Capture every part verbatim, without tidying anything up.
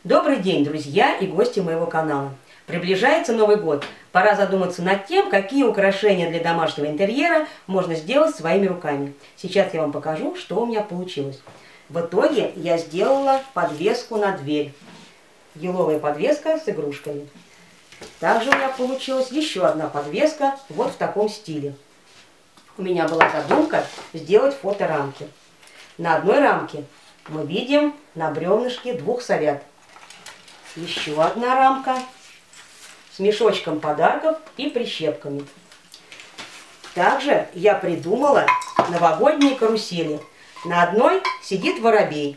Добрый день, друзья и гости моего канала. Приближается Новый год. Пора задуматься над тем, какие украшения для домашнего интерьера можно сделать своими руками. Сейчас я вам покажу, что у меня получилось. В итоге я сделала подвеску на дверь. Еловая подвеска с игрушками. Также у меня получилась еще одна подвеска вот в таком стиле. У меня была задумка сделать фоторамки. На одной рамке мы видим на бревнышке двух совят. Еще одна рамка с мешочком подарков и прищепками. Также я придумала новогодние карусели. На одной сидит воробей,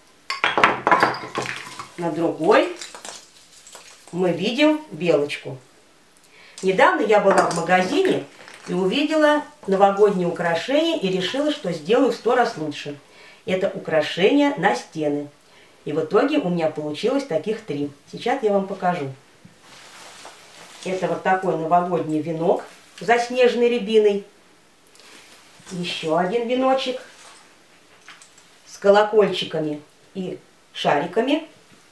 на другой мы видим белочку. Недавно я была в магазине и увидела новогодние украшения и решила, что сделаю в сто раз лучше. Это украшения на стены. И в итоге у меня получилось таких три. Сейчас я вам покажу. Это вот такой новогодний венок с заснеженной рябиной. Еще один веночек с колокольчиками и шариками.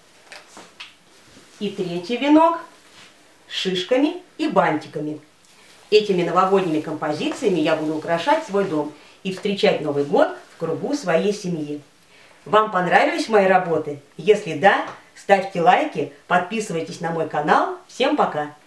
И третий венок с шишками и бантиками. Этими новогодними композициями я буду украшать свой дом и встречать Новый год в кругу своей семьи. Вам понравились мои работы? Если да, ставьте лайки, подписывайтесь на мой канал. Всем пока!